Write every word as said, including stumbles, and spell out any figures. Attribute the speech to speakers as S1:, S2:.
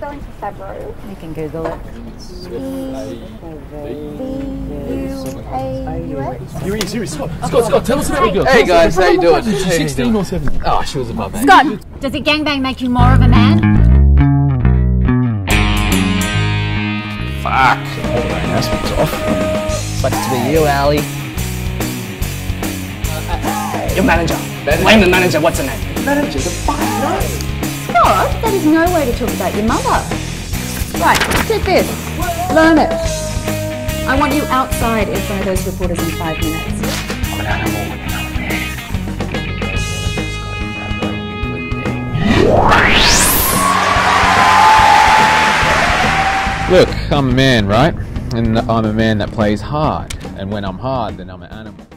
S1: spelling for Favreau?
S2: You can Google it.
S1: V U A U S?
S3: Yuri, Yuri, Scott, Scott, Scott, tell us about the girl.
S4: Hey guys, how you doing?
S3: sixteen or seventeen?
S4: Oh, she was above eight.
S2: Scott, does it gangbang make you more of a man?
S4: Fuck.
S3: Aspects off.
S4: Sucks to be you, Ali.
S5: Your manager. Blame the manager. What's her name?
S3: Manager, the fuck no.
S1: Scott, that is no way to talk about your mother. Right, take this. Learn it. I want you outside in front of those reporters in five minutes.
S4: I'm an animal and I'm a man.
S6: Look, I'm a man, right? And I'm a man that plays hard. And when I'm hard, then I'm an animal.